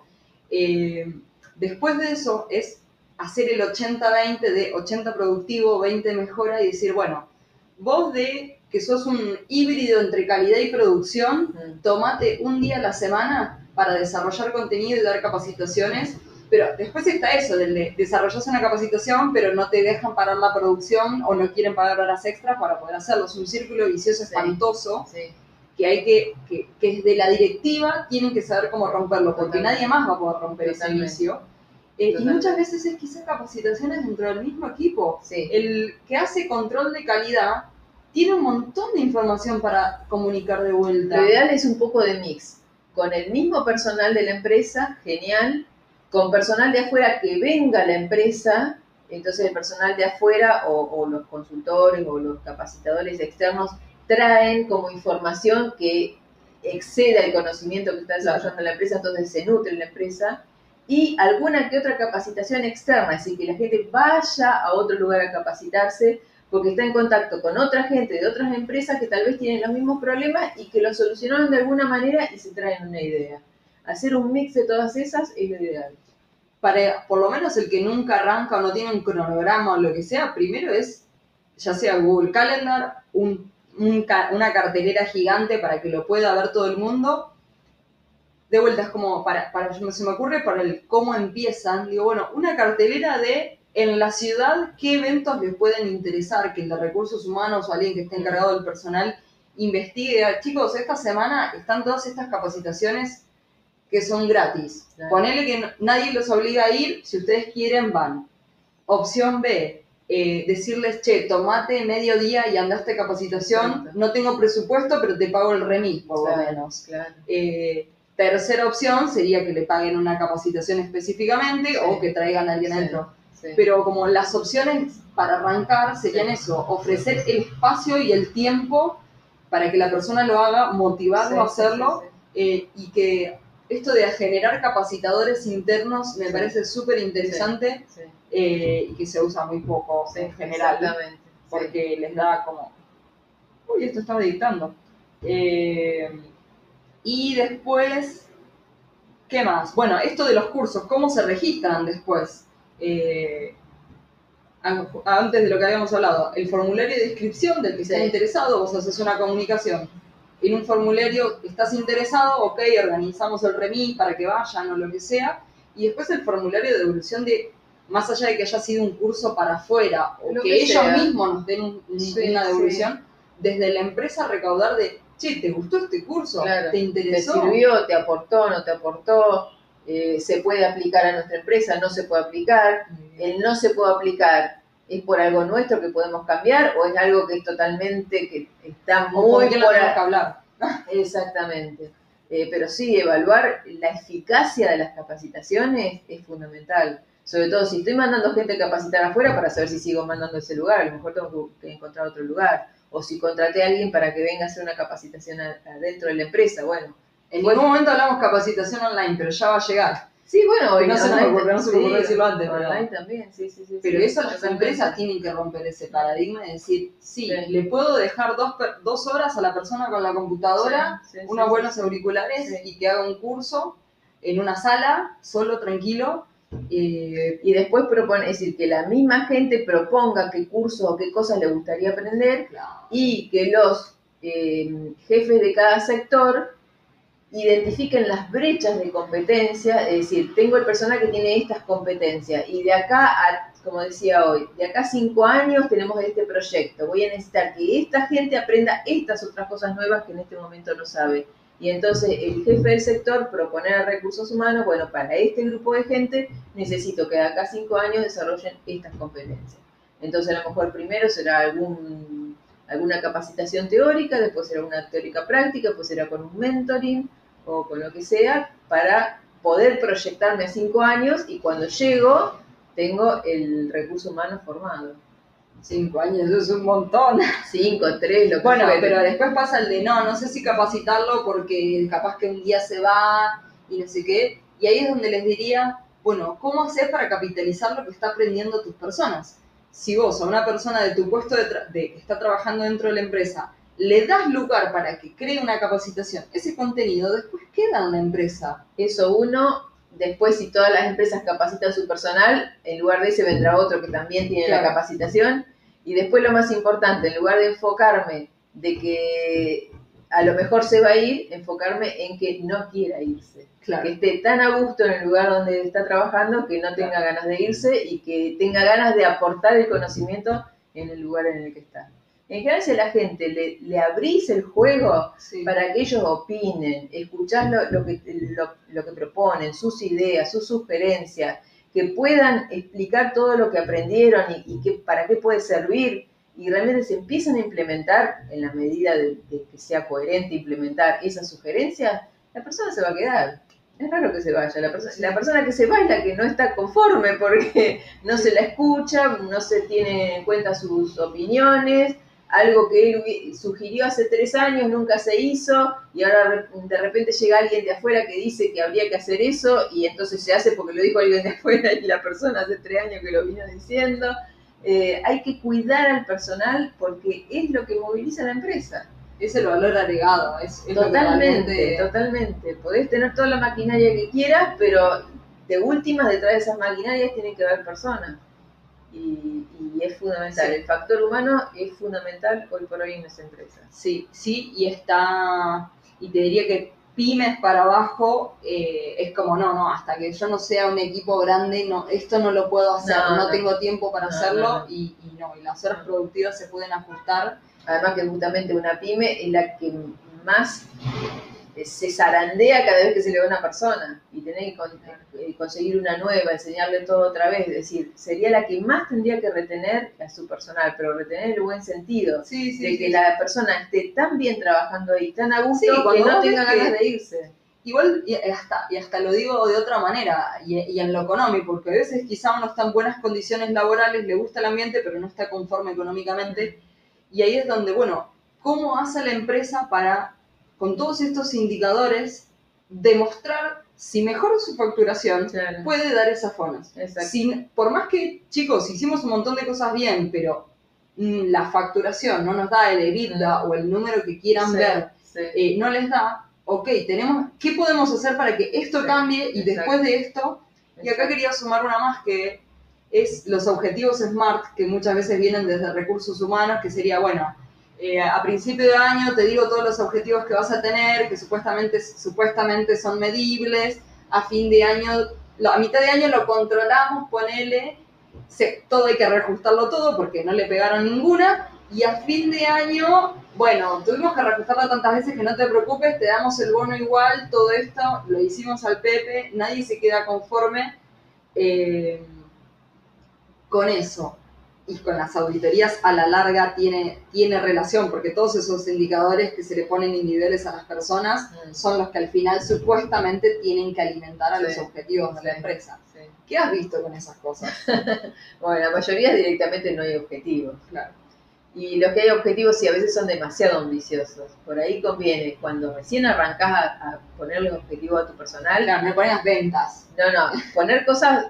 Eh, después de eso es hacer el ochenta veinte de ochenta productivo, veinte mejora y decir, bueno, vos de que sos un híbrido entre calidad y producción, mm. tomate un día a la semana para desarrollar contenido y dar capacitaciones, pero después está eso, del de desarrollas una capacitación, pero no te dejan parar la producción o no quieren pagar horas extras para poder hacerlo. Es un círculo vicioso espantoso sí. Sí. que hay que, que, que desde la directiva tienen que saber cómo romperlo, porque Totalmente. Nadie más va a poder romper Totalmente. Ese vicio. Eh, y Totalmente. muchas veces es quizás capacitaciones dentro del mismo equipo. Sí. El que hace control de calidad tiene un montón de información para comunicar de vuelta. Lo ideal es un poco de mix. Con el mismo personal de la empresa, genial. Con personal de afuera que venga a la empresa, entonces el personal de afuera o, o los consultores o los capacitadores externos traen como información que exceda el conocimiento que está desarrollando la empresa, entonces se nutre la empresa. Y alguna que otra capacitación externa, es decir, que la gente vaya a otro lugar a capacitarse porque está en contacto con otra gente de otras empresas que tal vez tienen los mismos problemas y que los solucionaron de alguna manera y se traen una idea. Hacer un mix de todas esas es lo ideal. Para, por lo menos el que nunca arranca o no tiene un cronograma o lo que sea, primero es, ya sea Google Calendar, un, un, una cartelera gigante para que lo pueda ver todo el mundo. De vuelta es como, para, para, se me ocurre para el cómo empiezan, digo, bueno, una cartelera de en la ciudad qué eventos les pueden interesar, que el de recursos humanos o alguien que esté encargado del personal investigue. Chicos, esta semana están todas estas capacitaciones que son gratis. Claro. Ponele que no, nadie los obliga a ir, si ustedes quieren van. Opción B, eh, decirles, che, tomate medio día y anda a esta capacitación, Exacto. No tengo presupuesto, pero te pago el remis, por claro, lo menos. Claro. Eh, tercera opción sería que le paguen una capacitación específicamente sí. o que traigan a alguien sí. adentro. Sí. Pero como las opciones para arrancar serían sí. eso, ofrecer el espacio y el tiempo para que la persona lo haga, motivarlo sí, a hacerlo sí, sí, sí. Eh, y que esto de generar capacitadores internos me sí. parece súper interesante sí. sí. eh, y que se usa muy poco sí, en general, exactamente. porque sí. les da como, uy, esto estaba dictando. Eh, y después, ¿qué más? Bueno, esto de los cursos, ¿cómo se registran después? Eh, antes de lo que habíamos hablado, el formulario de inscripción del que sí. está interesado, vos haces una comunicación. En un formulario estás interesado, ok, organizamos el remis para que vayan o lo que sea, y después el formulario de devolución de, más allá de que haya sido un curso para afuera, o lo que, que ellos sea. mismos nos den un, un, sí, una devolución, sí. desde la empresa recaudar de, che, ¿te gustó este curso? Claro. ¿Te interesó? ¿Te sirvió? ¿Te aportó? ¿No te aportó? Eh, ¿Se puede aplicar a nuestra empresa? ¿No se puede aplicar? El no se puede aplicar. ¿Es por algo nuestro que podemos cambiar o es algo que es totalmente, que está muy por qué no por tenemos que hablar? Exactamente. Eh, pero sí, evaluar la eficacia de las capacitaciones es fundamental. Sobre todo si estoy mandando gente a capacitar afuera para saber si sigo mandando a ese lugar, a lo mejor tengo que encontrar otro lugar. O si contraté a alguien para que venga a hacer una capacitación adentro de la empresa, bueno. En ningún momento hablamos capacitación online, pero ya va a llegar. Sí, bueno, no se nos ocurre, no se me ocurre decirlo antes. Online pero, también, sí, sí, sí. Pero sí, eso las empresas tienen que romper ese paradigma y decir, sí, sí. le puedo dejar dos, dos horas a la persona con la computadora, sí, sí, unos sí, buenos sí, auriculares sí. y que haga un curso en una sala, solo, tranquilo. Eh, y después propone, es decir, que la misma gente proponga qué cursos o qué cosas le gustaría aprender claro. y que los eh, jefes de cada sector identifiquen las brechas de competencia, es decir, tengo el personal que tiene estas competencias y de acá a, como decía hoy, de acá a cinco años tenemos este proyecto, voy a necesitar que esta gente aprenda estas otras cosas nuevas que en este momento no sabe. Y entonces el jefe del sector proponer a recursos humanos, bueno, para este grupo de gente necesito que de acá a cinco años desarrollen estas competencias. Entonces a lo mejor primero será algún, alguna capacitación teórica, después será una teórica práctica, después será con un mentoring o con lo que sea, para poder proyectarme a cinco años y cuando llego tengo el recurso humano formado. Cinco años, eso es un montón. Cinco, tres, lo que Bueno, fuera. Pero después pasa el de no, no sé si capacitarlo porque capaz que un día se va y no sé qué. Y ahí es donde les diría, bueno, ¿cómo hacer para capitalizar lo que está aprendiendo tus personas? Si vos a una persona de tu puesto de, tra- de que está trabajando dentro de la empresa le das lugar para que cree una capacitación, ese contenido después queda en la empresa. Eso uno. Después, si todas las empresas capacitan su personal, en lugar de ese vendrá otro que también tiene claro. la capacitación. Y después lo más importante, en lugar de enfocarme de que a lo mejor se va a ir, enfocarme en que no quiera irse. Claro. Que esté tan a gusto en el lugar donde está trabajando que no tenga claro. ganas de irse y que tenga ganas de aportar el conocimiento en el lugar en el que está. En general, si a la gente le, le abrís el juego sí. para que ellos opinen, escuchás lo, lo, que, lo, lo que proponen, sus ideas, sus sugerencias, que puedan explicar todo lo que aprendieron y, y que, para qué puede servir, y realmente se empiezan a implementar en la medida de, de que sea coherente implementar esas sugerencias, la persona se va a quedar. Es raro que se vaya. La, perso la persona que se va es la que no está conforme porque no se la escucha, no se tiene en cuenta sus opiniones, algo que él sugirió hace tres años nunca se hizo y ahora de repente llega alguien de afuera que dice que habría que hacer eso y entonces se hace porque lo dijo alguien de afuera y la persona hace tres años que lo vino diciendo. Eh, hay que cuidar al personal porque es lo que moviliza la empresa. Es el valor agregado. Es, es totalmente, realmente... totalmente. Podés tener toda la maquinaria que quieras, pero de últimas detrás de esas maquinarias tienen que haber personas. Y, y es fundamental. Sí. El factor humano es fundamental hoy por hoy en las empresas. Sí, sí, y está, y te diría que pymes para abajo eh, es como, no, no, hasta que yo no sea un equipo grande, no, esto no lo puedo hacer, no, no, no. tengo tiempo para no, hacerlo, no, no. Y, y no, y las horas no. productivas se pueden ajustar. Además que justamente una pyme es la que más se zarandea cada vez que se le va a una persona y tener que con, eh, conseguir una nueva, enseñarle todo otra vez, es decir, sería la que más tendría que retener a su personal, pero retener en el buen sentido, sí, sí, de sí, que sí. la persona esté tan bien trabajando ahí, tan a gusto, sí, que no tenga ganas que... de irse. Igual, y hasta, y hasta lo digo de otra manera, y, y en lo económico, porque a veces quizá uno está en buenas condiciones laborales, le gusta el ambiente, pero no está conforme económicamente, y ahí es donde, bueno, ¿cómo hace la empresa para, con todos estos indicadores, demostrar si mejora su facturación, claro. puede dar esas fonas? Sin, por más que, chicos, hicimos un montón de cosas bien, pero mmm, la facturación no nos da el EBITDA sí. o el número que quieran sí, ver, sí. Eh, no les da. Ok, tenemos, ¿qué podemos hacer para que esto sí, cambie? Y exacto. después de esto, y acá quería sumar una más que es los objetivos SMART, que muchas veces vienen desde recursos humanos, que sería, bueno, eh, a principio de año te digo todos los objetivos que vas a tener, que supuestamente, supuestamente son medibles, a fin de año, a mitad de año lo controlamos, ponele, se, todo hay que reajustarlo todo porque no le pegaron ninguna, y a fin de año, bueno, tuvimos que reajustarlo tantas veces que no te preocupes, te damos el bono igual, todo esto lo hicimos al Pepe, nadie se queda conforme eh, con eso. Y con las auditorías a la larga tiene, tiene relación, porque todos esos indicadores que se le ponen individuales a las personas mm. son los que al final supuestamente tienen que alimentar a sí. los objetivos de sí. la empresa. Sí. ¿Qué has visto con esas cosas? Bueno, la mayoría directamente no hay objetivos, claro. Y los que hay objetivos sí a veces son demasiado ambiciosos. Por ahí conviene, cuando recién arrancás a, a ponerle objetivos a tu personal. Claro, me ponen las ventas. No, no, poner cosas,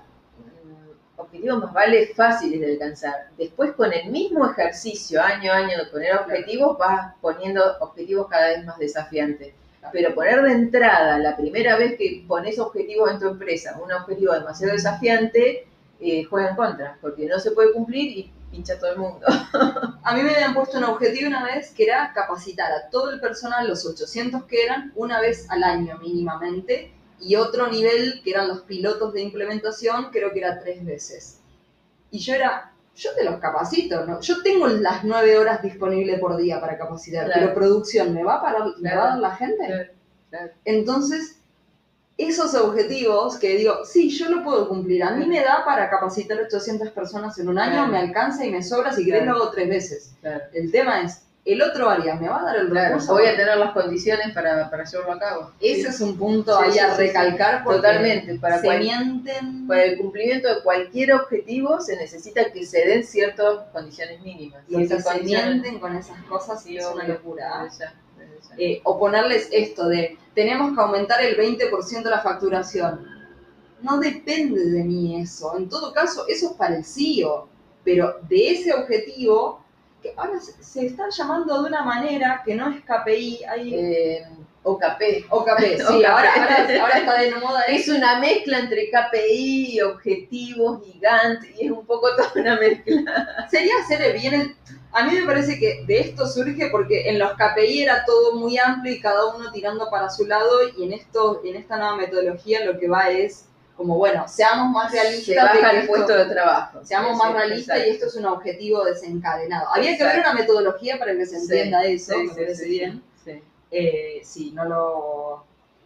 objetivos más vale fáciles de alcanzar. Después con el mismo ejercicio, año a año de poner objetivos, vas poniendo objetivos cada vez más desafiantes. Claro. Pero poner de entrada, la primera vez que pones objetivos en tu empresa, un objetivo demasiado desafiante, eh, juega en contra, porque no se puede cumplir y pincha a todo el mundo. A mí me habían puesto un objetivo una vez que era capacitar a todo el personal, los ochocientos que eran, una vez al año mínimamente, y otro nivel que eran los pilotos de implementación, creo que era tres veces. Y yo era, yo te los capacito, ¿no? Yo tengo las nueve horas disponibles por día para capacitar, claro. pero producción, ¿me va a parar, claro. ¿me va a dar la gente? Claro. Claro. Entonces, esos objetivos que digo, sí, yo lo puedo cumplir, a mí me da para capacitar ochocientas personas en un año, claro. me alcanza y me sobra, si querés claro. lo hago tres veces. Claro. El tema es, el otro área me va a dar el claro, recurso. Voy a tener las condiciones para, para llevarlo a cabo. Ese sí. es un punto sí, ahí sí, a sí, recalcar. Sí. Totalmente. Para, se cual, mienten. para el cumplimiento de cualquier objetivo se necesita que se den ciertas condiciones mínimas. Y esas se mienten con esas cosas sí, es una locura. Desde ya, desde ya. Eh, o ponerles esto de, tenemos que aumentar el veinte por ciento de la facturación. No depende de mí eso. En todo caso, eso es parecido. Pero de ese objetivo, que ahora se, se está llamando de una manera que no es K P I, hay... Eh, O K P. O K P, sí, ahora, ahora, ahora está de moda. Es una mezcla entre K P I, objetivos, gigante, y es un poco toda una mezcla. Sería hacer bien el... A mí me parece que de esto surge porque en los K P I era todo muy amplio y cada uno tirando para su lado, y en esto, en esta nueva metodología lo que va es como, bueno, seamos más realistas. Se baja de el puesto de trabajo. Seamos sí, más sí, realistas exacto. Y esto es un objetivo desencadenado. Había exacto. que ver una metodología para que se entienda sí, eso, sí, me parece sí, bien. Sí. Eh, sí, no lo...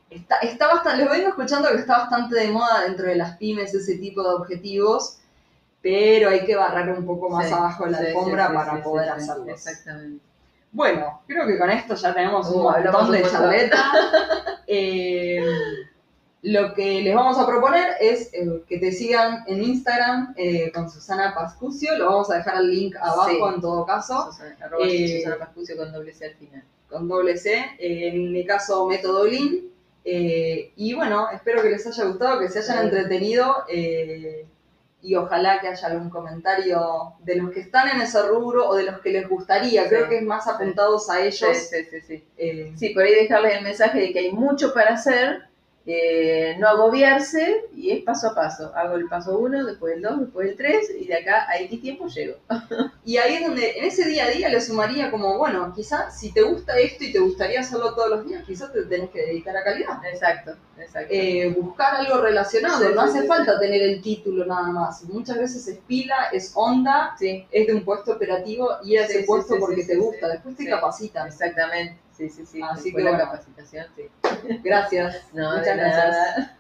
está, está bastante, les vengo escuchando que está bastante de moda dentro de las pymes ese tipo de objetivos, pero hay que barrer un poco más Sí, abajo de la sí, alfombra sí, sí, para sí, poder sí, sí, hacerlos. Exactamente. Bueno, creo que con esto ya tenemos un Uh, hablamos montón un de montón. charleta. Eh, lo que les vamos a proponer es eh, que te sigan en Instagram eh, con Susana Pascucio. Lo vamos a dejar el link abajo Sí. en todo caso. Susana, arroba Eh, Susana Pascucio con doble C al final. Con doble C. Eh, en mi caso, Método Lean. Eh, y bueno, espero que les haya gustado, que se hayan Sí. entretenido. Eh, y ojalá que haya algún comentario de los que están en ese rubro o de los que les gustaría. Sí, Creo que es más apuntados sí. a ellos. Sí, sí, sí. Sí. Eh, sí, por ahí dejarles el mensaje de que hay mucho para hacer, eh, no agobiarse, y es paso a paso. Hago el paso uno, después el dos, después el tres, y de acá a X tiempo llego. Y ahí es donde, en ese día a día le sumaría como, bueno, quizás si te gusta esto y te gustaría hacerlo todos los días, quizás te tenés que dedicar a calidad. Exacto, exacto. Eh, buscar algo relacionado, Sí, no sí, hace sí, falta sí. tener el título nada más. Muchas veces es pila, es onda, Sí. es de un puesto operativo, ir a Sí, ese sí, puesto sí, porque sí, te sí, gusta, sí. después te Sí, capacitan. Exactamente, sí, sí, sí. Así Después que la bueno. capacitación, sí. Gracias, No, muchas de gracias. nada.